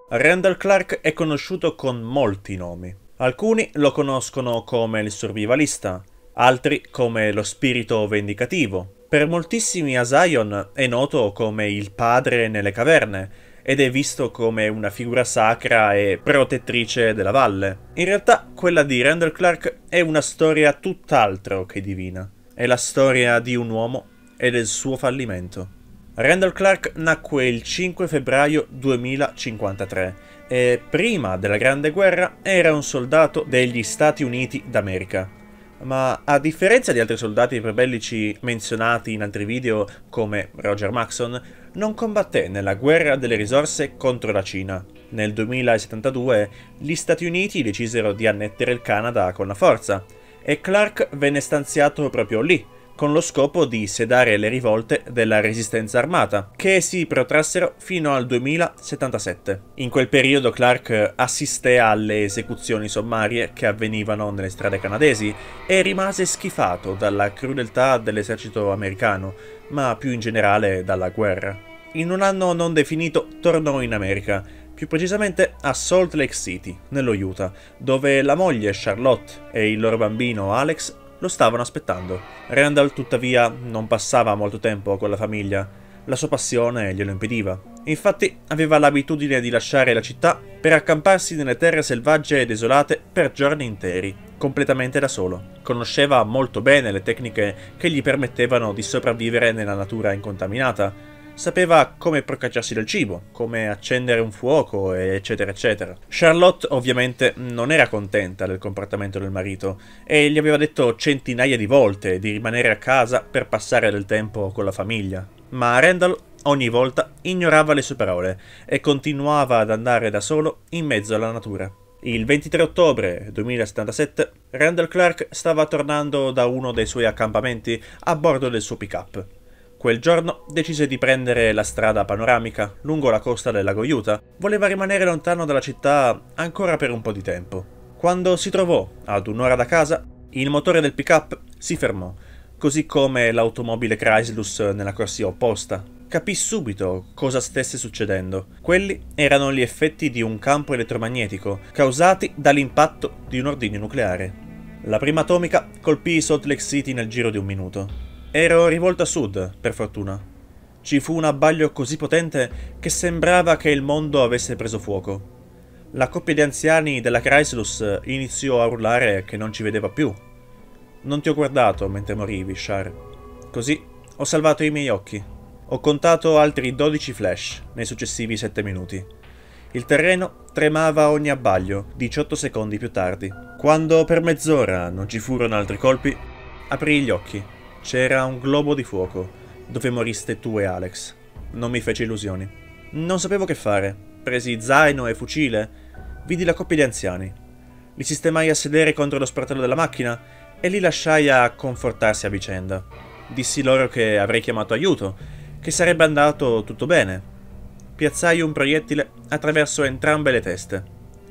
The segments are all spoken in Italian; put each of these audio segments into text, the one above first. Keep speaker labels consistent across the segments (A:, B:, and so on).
A: Randall Clark è conosciuto con molti nomi. Alcuni lo conoscono come il survivalista, altri come lo spirito vendicativo. Per moltissimi a Zion è noto come il padre nelle caverne ed è visto come una figura sacra e protettrice della valle. In realtà quella di Randall Clark è una storia tutt'altro che divina. È la storia di un uomo e del suo fallimento. Randall Clark nacque il 5 febbraio 2053 e prima della Grande Guerra era un soldato degli Stati Uniti d'America. Ma a differenza di altri soldati prebellici menzionati in altri video come Roger Maxson, non combatté nella guerra delle risorse contro la Cina. Nel 2072 gli Stati Uniti decisero di annettere il Canada con la forza e Clark venne stanziato proprio lì, con lo scopo di sedare le rivolte della resistenza armata, che si protrassero fino al 2077. In quel periodo Clark assisté alle esecuzioni sommarie che avvenivano nelle strade canadesi e rimase schifato dalla crudeltà dell'esercito americano, ma più in generale dalla guerra. In un anno non definito tornò in America, più precisamente a Salt Lake City, nello Utah, dove la moglie Charlotte e il loro bambino Alex lo stavano aspettando. Randall tuttavia non passava molto tempo con la famiglia, la sua passione glielo impediva. Infatti aveva l'abitudine di lasciare la città per accamparsi nelle terre selvagge e desolate per giorni interi, completamente da solo. Conosceva molto bene le tecniche che gli permettevano di sopravvivere nella natura incontaminata. Sapeva come procacciarsi del cibo, come accendere un fuoco, eccetera eccetera. Charlotte ovviamente non era contenta del comportamento del marito e gli aveva detto centinaia di volte di rimanere a casa per passare del tempo con la famiglia. Ma Randall ogni volta ignorava le sue parole e continuava ad andare da solo in mezzo alla natura. Il 23 ottobre 2077 Randall Clark stava tornando da uno dei suoi accampamenti a bordo del suo pick-up. Quel giorno decise di prendere la strada panoramica lungo la costa del lago Utah. Voleva rimanere lontano dalla città ancora per un po' di tempo. Quando si trovò ad un'ora da casa, il motore del pick-up si fermò, così come l'automobile Chrysler nella corsia opposta. Capì subito cosa stesse succedendo. Quelli erano gli effetti di un campo elettromagnetico causati dall'impatto di un ordigno nucleare. La prima atomica colpì Salt Lake City nel giro di un minuto. Ero rivolto a sud, per fortuna. Ci fu un abbaglio così potente che sembrava che il mondo avesse preso fuoco. La coppia di anziani della Chrysler iniziò a urlare che non ci vedeva più. Non ti ho guardato mentre morivi, Char. Così ho salvato i miei occhi. Ho contato altri 12 flash nei successivi 7 minuti. Il terreno tremava a ogni abbaglio, 18 secondi più tardi. Quando per mezz'ora non ci furono altri colpi, aprì gli occhi. C'era un globo di fuoco, dove moriste tu e Alex. Non mi fece illusioni. Non sapevo che fare. Presi zaino e fucile. Vidi la coppia di anziani. Li sistemai a sedere contro lo sportello della macchina e li lasciai a confortarsi a vicenda. Dissi loro che avrei chiamato aiuto, che sarebbe andato tutto bene. Piazzai un proiettile attraverso entrambe le teste.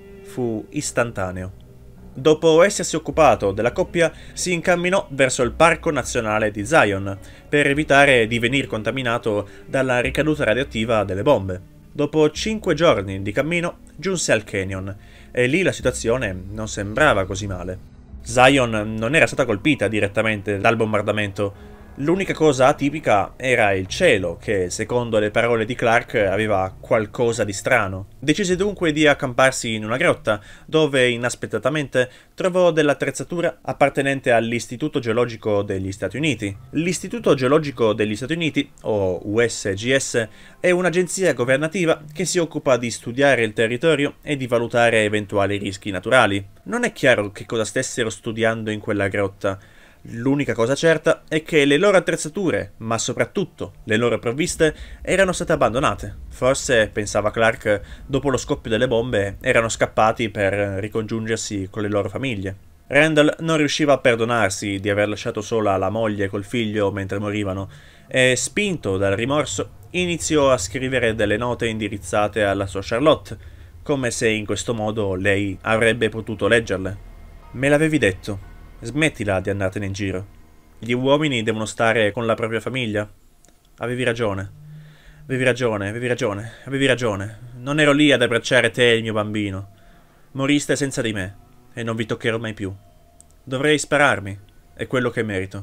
A: Fu istantaneo. Dopo essersi occupato della coppia, si incamminò verso il Parco Nazionale di Zion, per evitare di venir contaminato dalla ricaduta radioattiva delle bombe. Dopo 5 giorni di cammino, giunse al Canyon, e lì la situazione non sembrava così male. Zion non era stata colpita direttamente dal bombardamento. L'unica cosa atipica era il cielo, che, secondo le parole di Clark, aveva qualcosa di strano. Decise dunque di accamparsi in una grotta, dove inaspettatamente trovò dell'attrezzatura appartenente all'Istituto Geologico degli Stati Uniti. L'Istituto Geologico degli Stati Uniti, o USGS, è un'agenzia governativa che si occupa di studiare il territorio e di valutare eventuali rischi naturali. Non è chiaro che cosa stessero studiando in quella grotta. L'unica cosa certa è che le loro attrezzature, ma soprattutto le loro provviste, erano state abbandonate. Forse, pensava Clark, dopo lo scoppio delle bombe erano scappati per ricongiungersi con le loro famiglie. Randall non riusciva a perdonarsi di aver lasciato sola la moglie col figlio mentre morivano e, spinto dal rimorso, iniziò a scrivere delle note indirizzate alla sua Charlotte, come se in questo modo lei avrebbe potuto leggerle. Me l'avevi detto. Smettila di andartene in giro. Gli uomini devono stare con la propria famiglia. Avevi ragione. Avevi ragione. Non Non ero lì ad abbracciare te e il mio bambino. Moriste senza di me e non vi toccherò mai più. Dovrei spararmi, è quello che merito.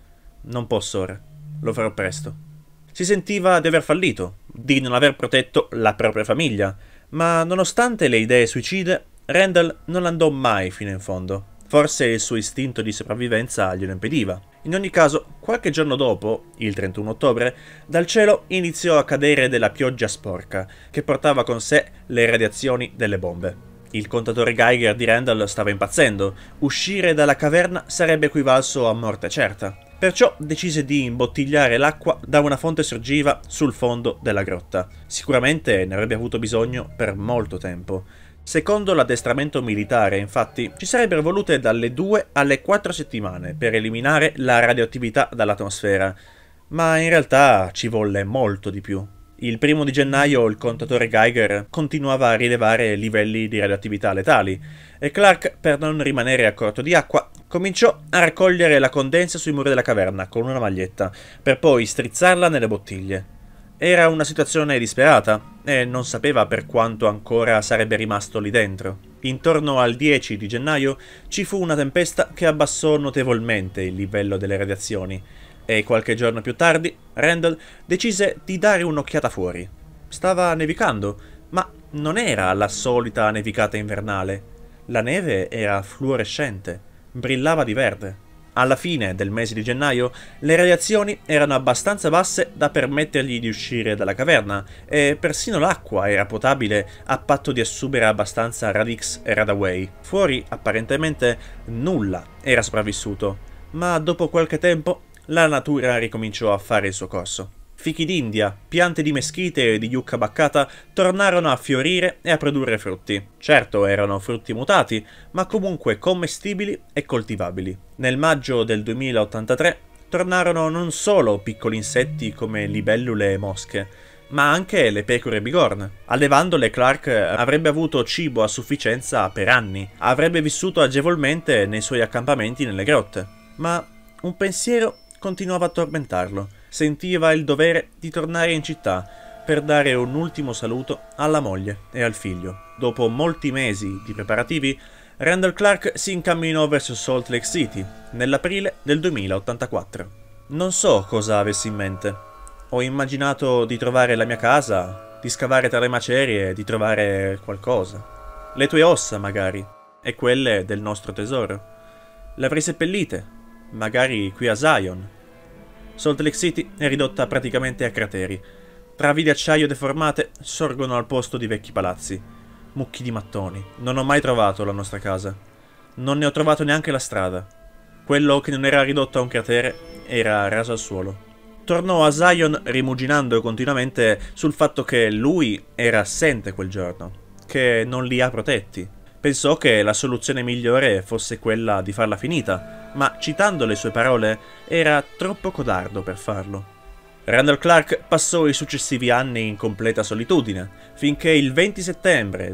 A: Non posso ora, lo farò presto. Si sentiva di aver fallito, di non aver protetto la propria famiglia, ma nonostante le idee suicide, Randall non andò mai fino in fondo. Forse il suo istinto di sopravvivenza glielo impediva. In ogni caso, qualche giorno dopo, il 31 ottobre, dal cielo iniziò a cadere della pioggia sporca, che portava con sé le radiazioni delle bombe. Il contatore Geiger di Randall stava impazzendo. Uscire dalla caverna sarebbe equivalso a morte certa. Perciò decise di imbottigliare l'acqua da una fonte sorgiva sul fondo della grotta. Sicuramente ne avrebbe avuto bisogno per molto tempo. Secondo l'addestramento militare, infatti, ci sarebbero volute dalle 2 alle 4 settimane per eliminare la radioattività dall'atmosfera, ma in realtà ci volle molto di più. Il 1 gennaio il contatore Geiger continuava a rilevare livelli di radioattività letali e Clark, per non rimanere a corto di acqua, cominciò a raccogliere la condensa sui muri della caverna con una maglietta, per poi strizzarla nelle bottiglie. Era una situazione disperata e non sapeva per quanto ancora sarebbe rimasto lì dentro. Intorno al 10 di gennaio ci fu una tempesta che abbassò notevolmente il livello delle radiazioni e qualche giorno più tardi Randall decise di dare un'occhiata fuori. Stava nevicando, ma non era la solita nevicata invernale. La neve era fluorescente, brillava di verde. Alla fine del mese di gennaio le radiazioni erano abbastanza basse da permettergli di uscire dalla caverna e persino l'acqua era potabile a patto di assumere abbastanza Radix e Radaway. Fuori, apparentemente, nulla era sopravvissuto, ma dopo qualche tempo la natura ricominciò a fare il suo corso. Fichi d'India, piante di meschite e di yucca baccata tornarono a fiorire e a produrre frutti. Certo, erano frutti mutati, ma comunque commestibili e coltivabili. Nel maggio del 2083 tornarono non solo piccoli insetti come libellule e mosche, ma anche le pecore bigorne. Allevandole Clark avrebbe avuto cibo a sufficienza per anni, avrebbe vissuto agevolmente nei suoi accampamenti nelle grotte. Ma un pensiero continuava a tormentarlo. Sentiva il dovere di tornare in città per dare un ultimo saluto alla moglie e al figlio. Dopo molti mesi di preparativi, Randall Clark si incamminò verso Salt Lake City nell'aprile del 2084. Non so cosa avessi in mente. Ho immaginato di trovare la mia casa, di scavare tra le macerie, di trovare qualcosa. Le tue ossa, magari, e quelle del nostro tesoro. Le avrei seppellite, magari qui a Zion. Salt Lake City è ridotta praticamente a crateri. Travi di acciaio deformate sorgono al posto di vecchi palazzi. Mucchi di mattoni. Non ho mai trovato la nostra casa. Non ne ho trovato neanche la strada. Quello che non era ridotto a un cratere era raso al suolo. Tornò a Zion rimuginando continuamente sul fatto che lui era assente quel giorno, che non li ha protetti. Pensò che la soluzione migliore fosse quella di farla finita, ma citando le sue parole era troppo codardo per farlo. Randall Clark passò i successivi anni in completa solitudine, finché il 20 settembre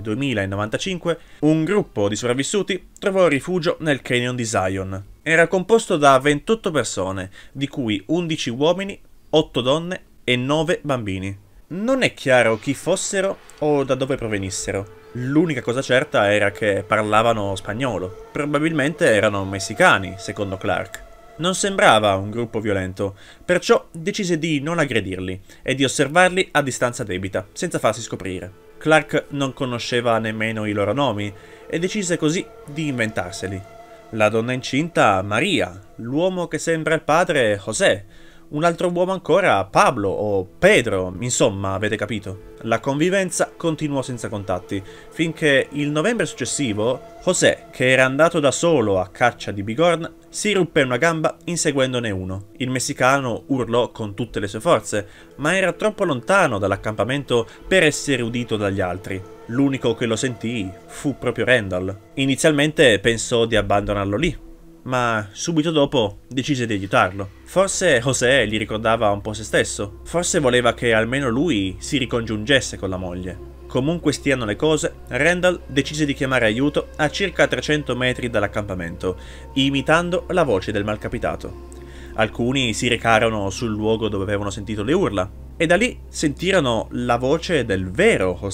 A: 2095 un gruppo di sopravvissuti trovò rifugio nel Canyon di Zion. Era composto da 28 persone, di cui 11 uomini, 8 donne e 9 bambini. Non è chiaro chi fossero o da dove provenissero. L'unica cosa certa era che parlavano spagnolo. Probabilmente erano messicani, secondo Clark. Non sembrava un gruppo violento, perciò decise di non aggredirli e di osservarli a distanza debita, senza farsi scoprire. Clark non conosceva nemmeno i loro nomi e decise così di inventarseli. La donna incinta, Maria, l'uomo che sembra il padre, José, un altro uomo ancora, Pablo o Pedro, insomma, avete capito. La convivenza continuò senza contatti, finché il novembre successivo, José, che era andato da solo a caccia di bigorna, si ruppe una gamba inseguendone uno. Il messicano urlò con tutte le sue forze, ma era troppo lontano dall'accampamento per essere udito dagli altri. L'unico che lo sentì fu proprio Randall. Inizialmente pensò di abbandonarlo lì, ma subito dopo decise di aiutarlo. Forse José gli ricordava un po' se stesso, forse voleva che almeno lui si ricongiungesse con la moglie. Comunque stiano le cose, Randall decise di chiamare aiuto a circa 300 metri dall'accampamento, imitando la voce del malcapitato. Alcuni si recarono sul luogo dove avevano sentito le urla, e da lì sentirono la voce del vero José.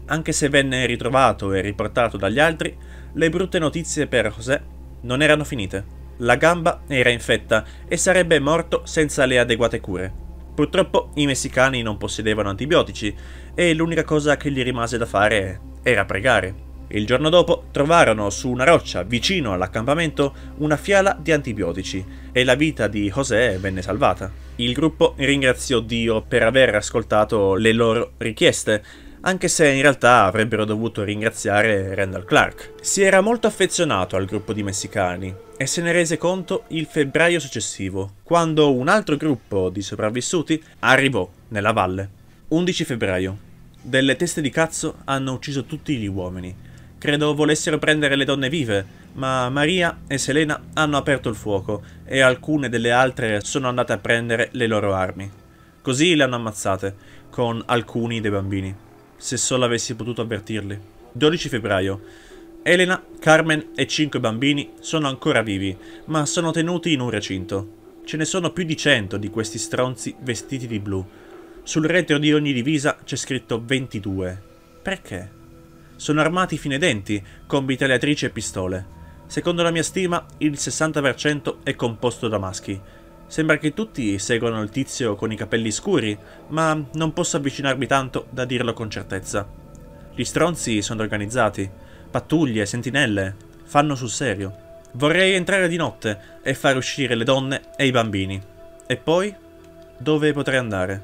A: anche se venne ritrovato e riportato dagli altri, le brutte notizie per José non erano finite. La gamba era infetta e sarebbe morto senza le adeguate cure. Purtroppo i messicani non possedevano antibiotici e l'unica cosa che gli rimase da fare era pregare. Il giorno dopo trovarono su una roccia vicino all'accampamento una fiala di antibiotici e la vita di José venne salvata. Il gruppo ringraziò Dio per aver ascoltato le loro richieste, anche se in realtà avrebbero dovuto ringraziare Randall Clark. Si era molto affezionato al gruppo di messicani e se ne rese conto il febbraio successivo, quando un altro gruppo di sopravvissuti arrivò nella valle. 11 febbraio. Delle teste di cazzo hanno ucciso tutti gli uomini. Credo volessero prendere le donne vive, ma Maria e Selena hanno aperto il fuoco e alcune delle altre sono andate a prendere le loro armi. Così le hanno ammazzate, con alcuni dei bambini. Se solo avessi potuto avvertirli. 12 febbraio. Elena, Carmen e 5 bambini sono ancora vivi, ma sono tenuti in un recinto. Ce ne sono più di 100 di questi stronzi vestiti di blu. Sul retro di ogni divisa c'è scritto 22. Perché? Sono armati fino ai denti, con mitragliatrici e pistole. Secondo la mia stima, il 60% è composto da maschi. Sembra che tutti seguano il tizio con i capelli scuri, ma non posso avvicinarmi tanto da dirlo con certezza. Gli stronzi sono organizzati. Pattuglie, sentinelle, fanno sul serio. Vorrei entrare di notte e far uscire le donne e i bambini. E poi? Dove potrei andare?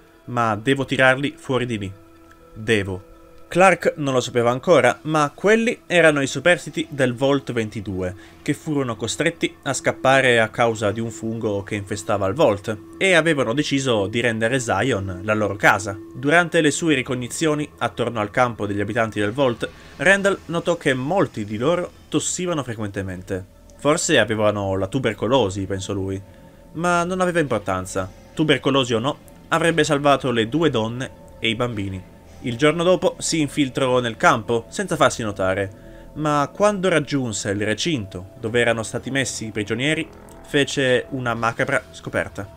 A: Ma devo tirarli fuori di lì. Devo. Clark non lo sapeva ancora, ma quelli erano i superstiti del Vault 22, che furono costretti a scappare a causa di un fungo che infestava il Vault, e avevano deciso di rendere Zion la loro casa. Durante le sue ricognizioni attorno al campo degli abitanti del Vault, Randall notò che molti di loro tossivano frequentemente. Forse avevano la tubercolosi, pensò lui, ma non aveva importanza. Tubercolosi o no, avrebbe salvato le 2 donne e i bambini. Il giorno dopo si infiltrò nel campo senza farsi notare, ma quando raggiunse il recinto dove erano stati messi i prigionieri, fece una macabra scoperta.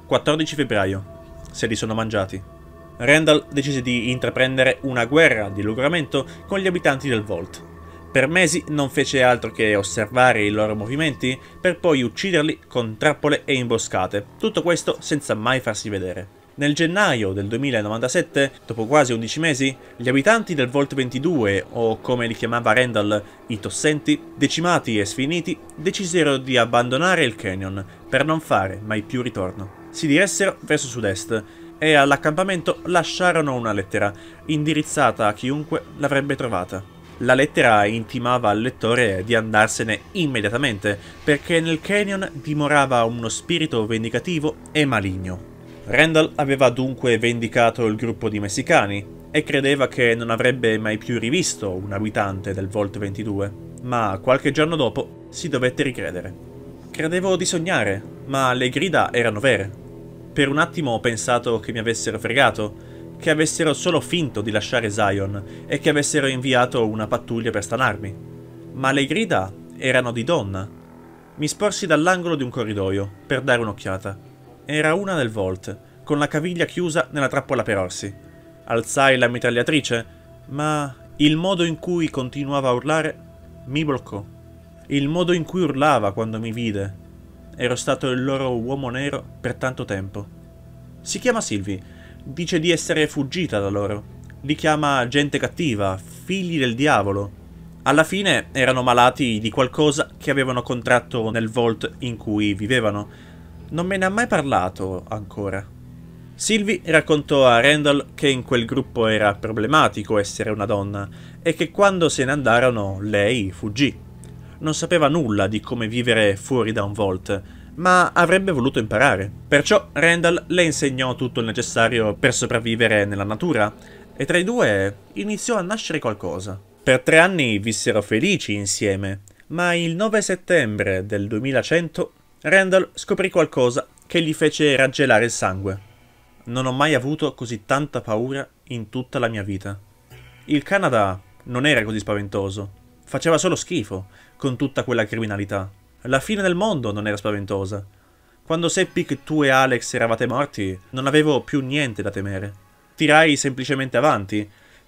A: 14 febbraio. Se li sono mangiati. Randall decise di intraprendere una guerra di logoramento con gli abitanti del Vault. Per mesi non fece altro che osservare i loro movimenti per poi ucciderli con trappole e imboscate, tutto questo senza mai farsi vedere. Nel gennaio del 2097, dopo quasi 11 mesi, gli abitanti del Vault 22, o come li chiamava Randall, i tossenti, decimati e sfiniti, decisero di abbandonare il canyon per non fare mai più ritorno. Si diressero verso sud-est e all'accampamento lasciarono una lettera, indirizzata a chiunque l'avrebbe trovata. La lettera intimava al lettore di andarsene immediatamente, perché nel canyon dimorava uno spirito vendicativo e maligno. Randall aveva dunque vendicato il gruppo di messicani e credeva che non avrebbe mai più rivisto un abitante del Vault 22, ma qualche giorno dopo si dovette ricredere. Credevo di sognare, ma le grida erano vere. Per un attimo ho pensato che mi avessero fregato, che avessero solo finto di lasciare Zion e che avessero inviato una pattuglia per stanarmi. Ma le grida erano di donna. Mi sporsi dall'angolo di un corridoio per dare un'occhiata. Era una del Vault, con la caviglia chiusa nella trappola per orsi. Alzai la mitragliatrice, ma il modo in cui continuava a urlare mi bloccò. Il modo in cui urlava quando mi vide. Ero stato il loro uomo nero per tanto tempo. Si chiama Sylvie, dice di essere fuggita da loro. Li chiama gente cattiva, figli del diavolo. Alla fine erano malati di qualcosa che avevano contratto nel Vault in cui vivevano. Non me ne ha mai parlato ancora. Sylvie raccontò a Randall che in quel gruppo era problematico essere una donna e che quando se ne andarono lei fuggì. Non sapeva nulla di come vivere fuori da un Vault, ma avrebbe voluto imparare. Perciò Randall le insegnò tutto il necessario per sopravvivere nella natura e tra i due iniziò a nascere qualcosa. Per 3 anni vissero felici insieme, ma il 9 settembre del 2100 Randall scoprì qualcosa che gli fece raggelare il sangue. Non ho mai avuto così tanta paura in tutta la mia vita. Il Canada non era così spaventoso, faceva solo schifo con tutta quella criminalità. La fine del mondo non era spaventosa. Quando seppi che tu e Alex eravate morti, non avevo più niente da temere. Tirai semplicemente avanti,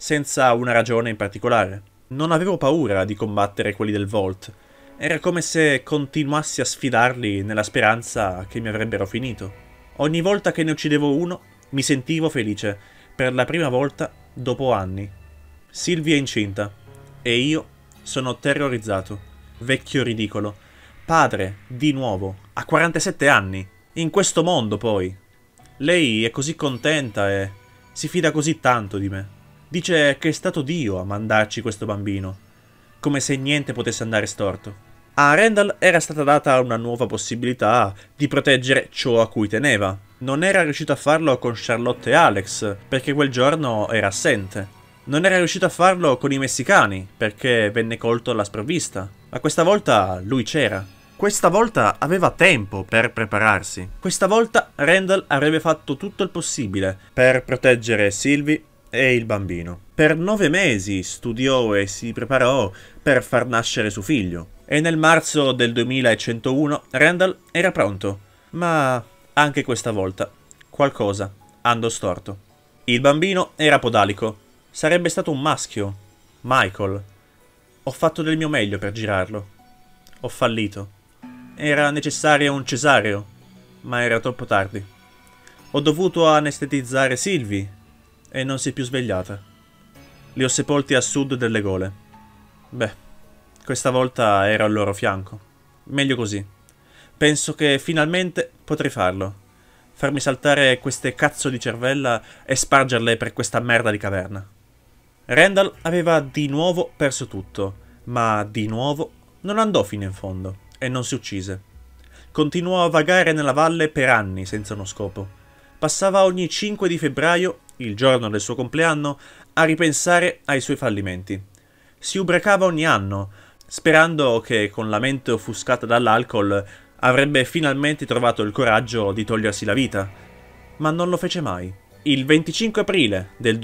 A: senza una ragione in particolare. Non avevo paura di combattere quelli del Vault. Era come se continuassi a sfidarli nella speranza che mi avrebbero finito. Ogni volta che ne uccidevo uno, mi sentivo felice, per la prima volta dopo anni. Sylvie è incinta, e io sono terrorizzato. Vecchio ridicolo. Padre, di nuovo, a 47 anni. In questo mondo, poi. Lei è così contenta e si fida così tanto di me. Dice che è stato Dio a mandarci questo bambino, come se niente potesse andare storto. A Randall era stata data una nuova possibilità di proteggere ciò a cui teneva. Non era riuscito a farlo con Charlotte e Alex, perché quel giorno era assente. Non era riuscito a farlo con i messicani, perché venne colto alla sprovvista. Ma questa volta lui c'era. Questa volta aveva tempo per prepararsi. Questa volta Randall avrebbe fatto tutto il possibile per proteggere Sylvie e il bambino. Per 9 mesi studiò e si preparò per far nascere suo figlio. E nel marzo del 2101 Randall era pronto. Ma anche questa volta qualcosa andò storto. Il bambino era podalico. Sarebbe stato un maschio. Michael. Ho fatto del mio meglio per girarlo. Ho fallito. Era necessario un cesareo, ma era troppo tardi. Ho dovuto anestetizzare Sylvie e non si è più svegliata. Li ho sepolti a sud delle gole. Beh, questa volta ero al loro fianco. Meglio così. Penso che finalmente potrei farlo. Farmi saltare queste cazzo di cervella e spargerle per questa merda di caverna. Randall aveva di nuovo perso tutto, ma di nuovo non andò fino in fondo e non si uccise. Continuò a vagare nella valle per anni senza uno scopo. Passava ogni 5 di febbraio, il giorno del suo compleanno, a ripensare ai suoi fallimenti. Si ubriacava ogni anno, sperando che con la mente offuscata dall'alcol avrebbe finalmente trovato il coraggio di togliersi la vita. Ma non lo fece mai. Il 25 aprile del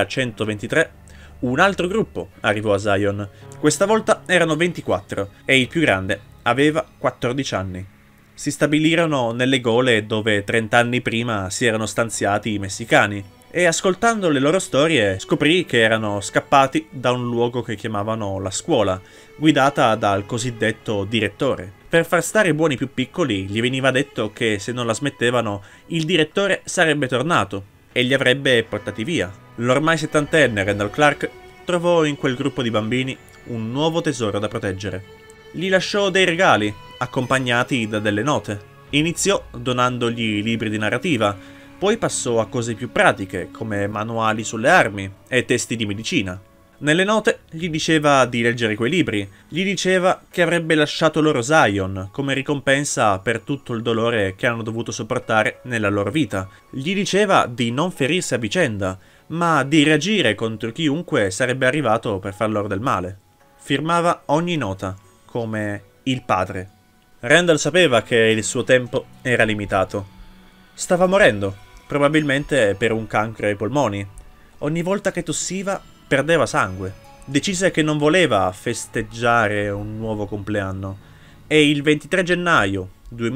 A: 2123 un altro gruppo arrivò a Zion. Questa volta erano 24 e il più grande aveva 14 anni. Si stabilirono nelle gole dove 30 anni prima si erano stanziati i messicani e ascoltando le loro storie scoprì che erano scappati da un luogo che chiamavano la scuola, guidata dal cosiddetto direttore. Per far stare buoni i più piccoli gli veniva detto che se non la smettevano il direttore sarebbe tornato e li avrebbe portati via. L'ormai settantenne Randall Clark trovò in quel gruppo di bambini un nuovo tesoro da proteggere. Gli lasciò dei regali, accompagnati da delle note. Iniziò donandogli libri di narrativa, poi passò a cose più pratiche, come manuali sulle armi e testi di medicina. Nelle note gli diceva di leggere quei libri, gli diceva che avrebbe lasciato loro Zion come ricompensa per tutto il dolore che hanno dovuto sopportare nella loro vita. Gli diceva di non ferirsi a vicenda, ma di reagire contro chiunque sarebbe arrivato per far loro del male. Firmava ogni nota, come il padre. Randall sapeva che il suo tempo era limitato. Stava morendo, probabilmente per un cancro ai polmoni. Ogni volta che tossiva perdeva sangue. Decise che non voleva festeggiare un nuovo compleanno e il 23 gennaio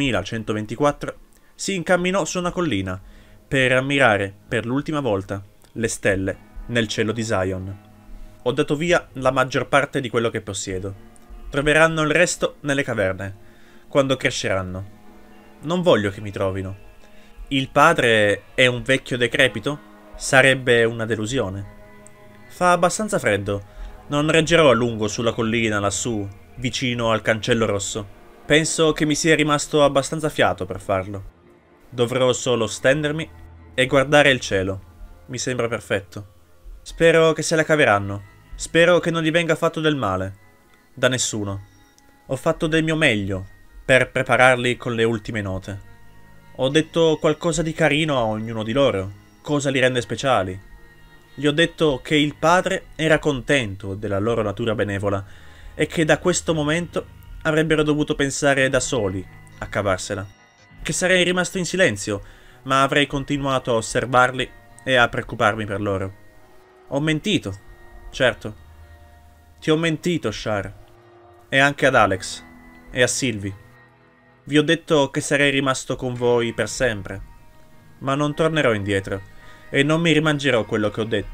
A: 2124 si incamminò su una collina per ammirare per l'ultima volta le stelle nel cielo di Zion. Ho dato via la maggior parte di quello che possiedo. Troveranno il resto nelle caverne, quando cresceranno. Non voglio che mi trovino. Il padre è un vecchio decrepito? Sarebbe una delusione. Fa abbastanza freddo. Non reggerò a lungo sulla collina lassù, vicino al cancello rosso. Penso che mi sia rimasto abbastanza fiato per farlo. Dovrò solo stendermi e guardare il cielo. Mi sembra perfetto. Spero che se la caveranno. Spero che non gli venga fatto del male. Da nessuno. Ho fatto del mio meglio per prepararli con le ultime note. Ho detto qualcosa di carino a ognuno di loro, cosa li rende speciali. Gli ho detto che il padre era contento della loro natura benevola e che da questo momento avrebbero dovuto pensare da soli a cavarsela. Che sarei rimasto in silenzio, ma avrei continuato a osservarli e a preoccuparmi per loro. Ho mentito, certo. Ti ho mentito, Char. E anche ad Alex. E a Sylvie. Vi ho detto che sarei rimasto con voi per sempre. Ma non tornerò indietro. E non mi rimangerò quello che ho detto.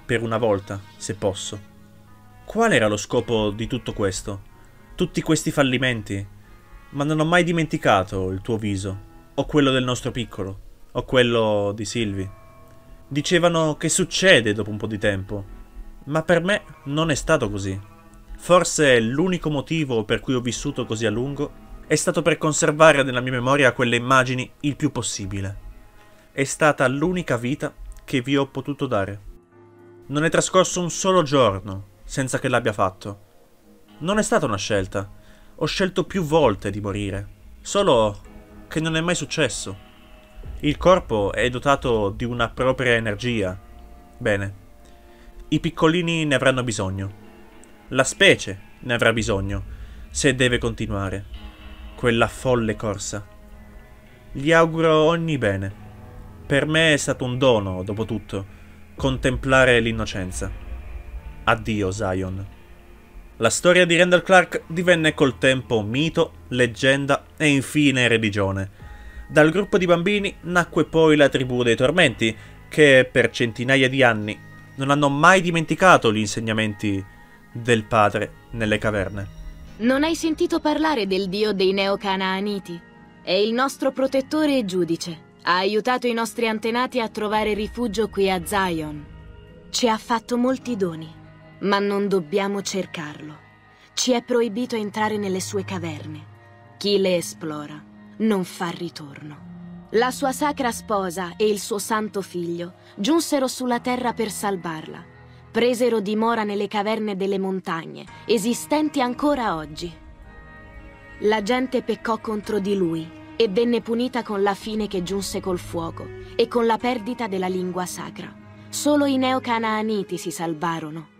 A: per una volta, se posso. Qual era lo scopo di tutto questo? Tutti questi fallimenti? Ma non ho mai dimenticato il tuo viso, o quello del nostro piccolo, o quello di Sylvie. Dicevano che succede dopo un po' di tempo, ma per me non è stato così. Forse l'unico motivo per cui ho vissuto così a lungo è stato per conservare nella mia memoria quelle immagini il più possibile. È stata l'unica vita che vi ho potuto dare. Non è trascorso un solo giorno senza che l'abbia fatto. Non è stata una scelta. Ho scelto più volte di morire, solo che non è mai successo. Il corpo è dotato di una propria energia. Bene, i piccolini ne avranno bisogno. La specie ne avrà bisogno, se deve continuare quella folle corsa. Gli auguro ogni bene. Per me è stato un dono, dopo tutto, contemplare l'innocenza. Addio, Zion. La storia di Randall Clark divenne col tempo mito, leggenda e infine religione. Dal gruppo di bambini nacque poi la tribù dei tormenti, che per centinaia di anni non hanno mai dimenticato gli insegnamenti del padre nelle caverne.
B: Non hai sentito parlare del dio dei Neo-Canaaniti? È il nostro protettore e giudice. Ha aiutato i nostri antenati a trovare rifugio qui a Zion. Ci ha fatto molti doni, ma non dobbiamo cercarlo. Ci è proibito entrare nelle sue caverne. Chi le esplora non fa ritorno. La sua sacra sposa e il suo santo figlio giunsero sulla terra per salvarla. Presero dimora nelle caverne delle montagne, esistenti ancora oggi. La gente peccò contro di lui e venne punita con la fine che giunse col fuoco e con la perdita della lingua sacra. Solo i Neo-Canaaniti si salvarono.